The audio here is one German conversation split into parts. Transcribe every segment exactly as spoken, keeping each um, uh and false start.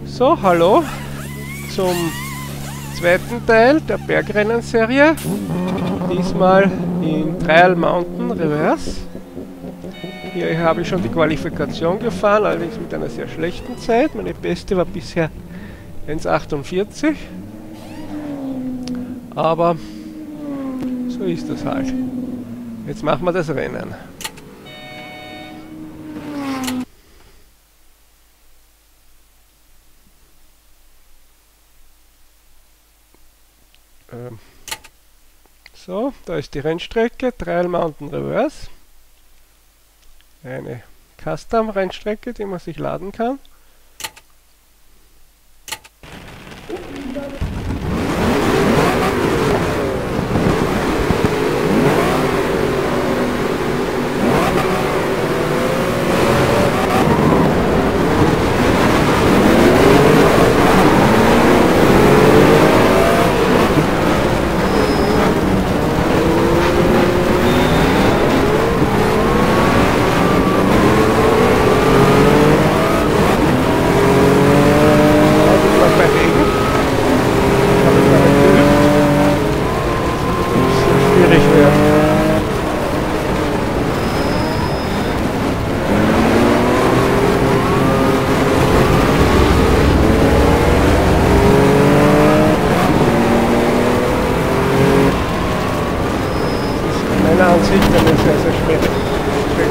So, hallo zum zweiten Teil der Bergrennen-Serie. Diesmal in Trial Mountain Reverse. Hier habe ich schon die Qualifikation gefahren, allerdings mit einer sehr schlechten Zeit. Meine beste war bisher eins achtundvierzig. Aber so ist das halt. Jetzt machen wir das Rennen. Ähm. So, da ist die Rennstrecke, Trial Mountain Reverse. Eine Custom-Rennstrecke, die man sich laden kann. Ansicht eine sehr, sehr schwere Strecke.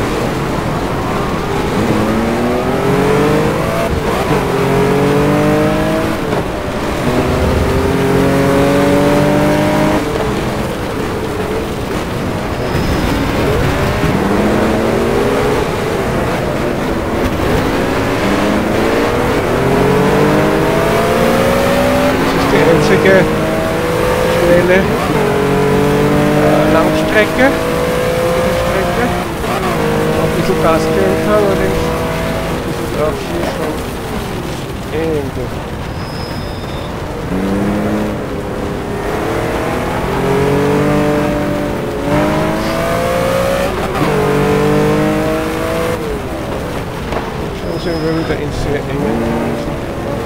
Das ist die einzige schnelle Langstrecke, Strecke, auch ein bisschen Gas geben kann, allerdings ist es auch hier schon Ende. Schon sind wir wieder in sehr engen Grenzen.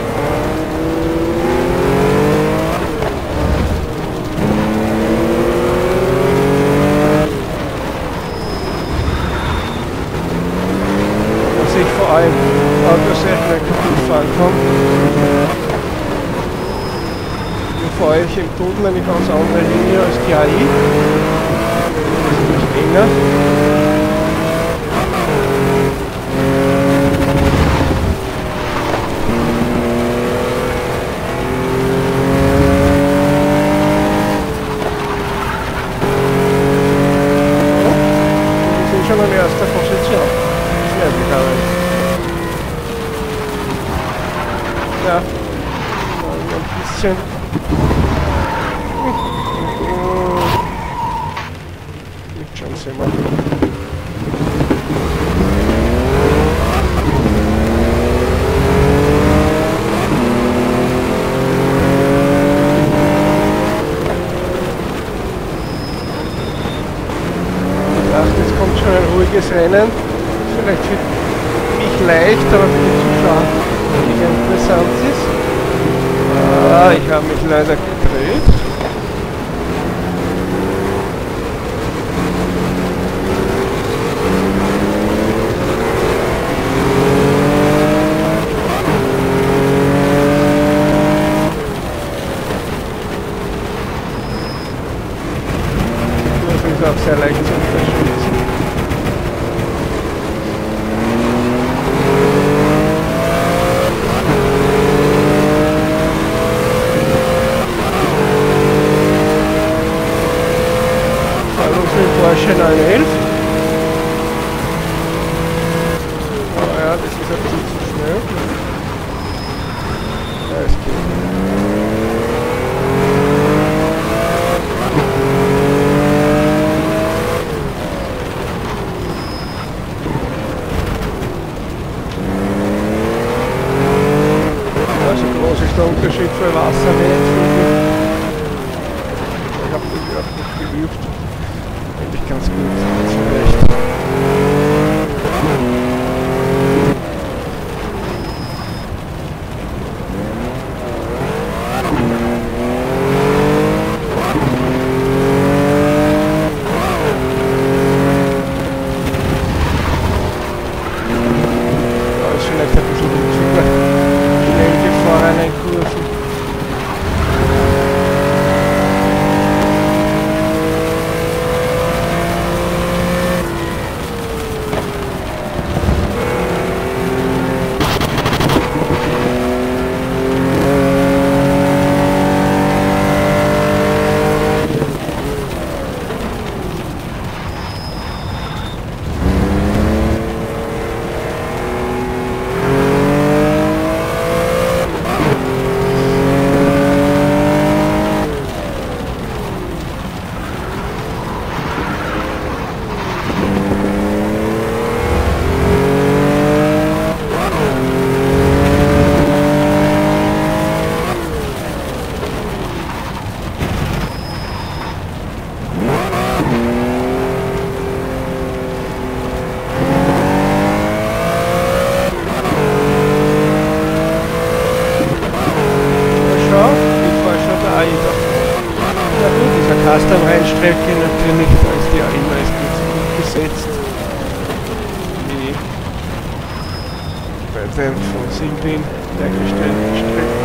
Vor allem Auto sehr schnell kaputt fahren kann. Hier vor euch im Tunnel eine ganz andere Linie als die A I. Das ist nicht enger. Und wir sind schon an erster Position. Schnell gegangen. Ja, ein bisschen. Nicht schon sehen wir. Ich dachte, jetzt kommt schon ein ruhiges Rennen. Vielleicht für mich leicht, aber für die Zuschauer nicht interessant ist. Ah, ich habe mich leider gedreht. Das ist auch sehr leicht zu unterstützen. Porsche neun elf. Oh ja, das ist ein bisschen zu schnell. Ja, es geht. Ja, so groß ist der Unterschied für Wasser nicht. Ich habe das überhaupt nicht geübt. Eigentlich ganz gut, zurecht. kleinen Kurven. Custom-Rennstrecke natürlich, da ist die ja immer ist nicht so gut gesetzt wie bei den von Silbin hergestellten Strecken.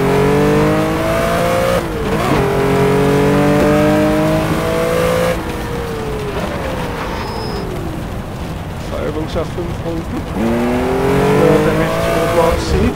Verübungs auf fünf Runden, wie man da rechts oben aussieht.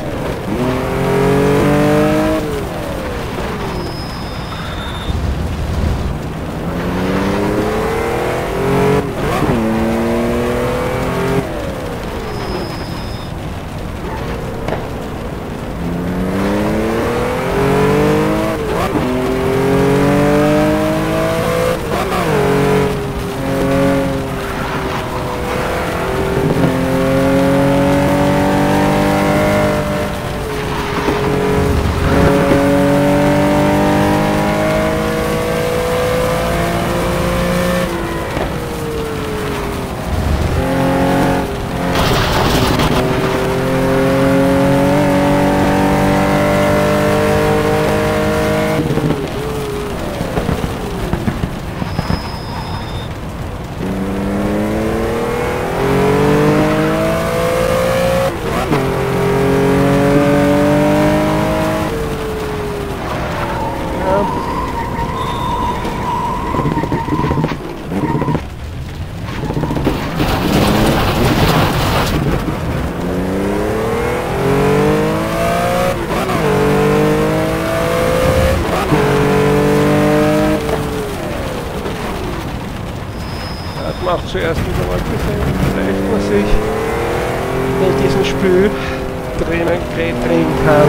Auch zuerst wieder mal gesehen, vielleicht man sich in diesem Spiel drinnen drehen kann.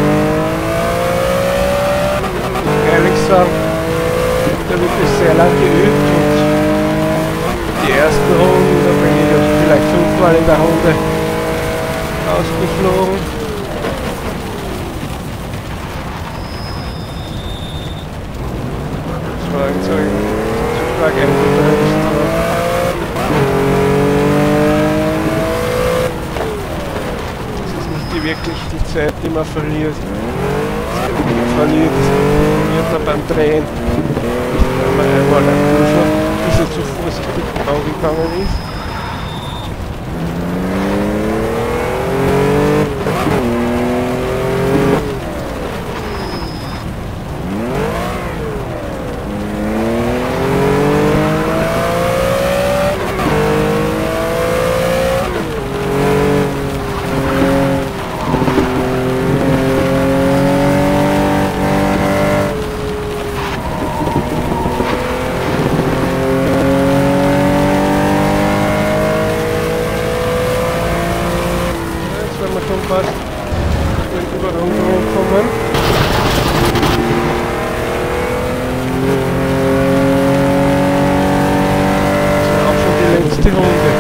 Ich muss ehrlich sagen, da wird es sehr lang geübt und die ersten Runden, da bin ich also vielleicht fünfmal in der Runde ausgeflogen. Das war ein Zeug zu stark eingebremst. Wirklich die Zeit, die man verliert. Die man verliert, verliert man beim Drehen. Nicht, wenn man einmal ein Kurve ein bisschen zu vorsichtig angegangen ist. Fast in Überrundungen kommen. Das ist auch schon die letzte Runde.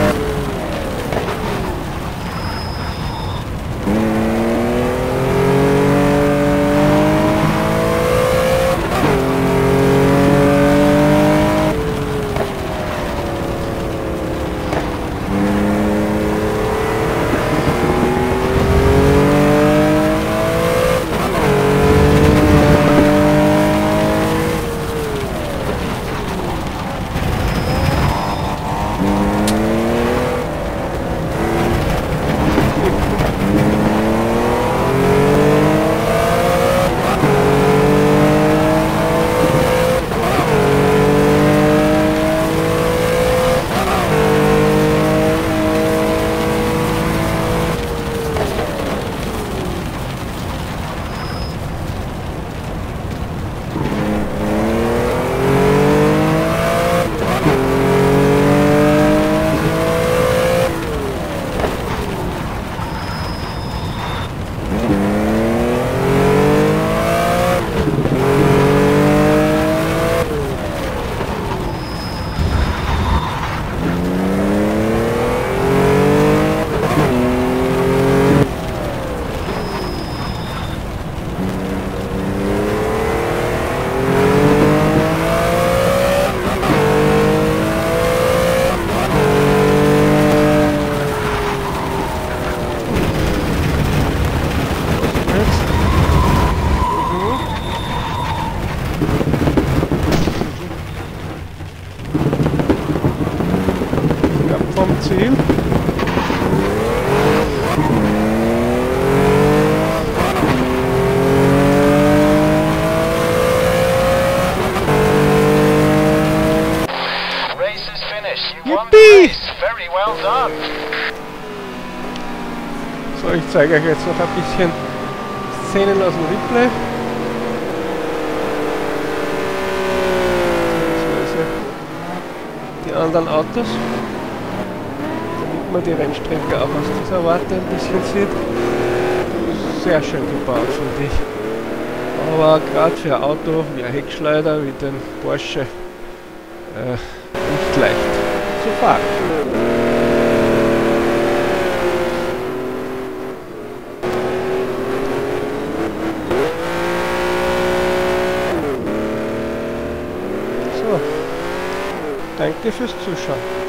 Aber ich zeige euch jetzt noch ein bisschen Szenen aus dem Replay. Die anderen Autos, damit man die Rennstrecke auch aus dieser Warte ein bisschen sieht. Sehr schön gebaut, finde ich. Aber gerade für ein Auto wie ein Heckschleuder, wie den Porsche, äh, nicht leicht zu fahren. So, danke fürs Zuschauen.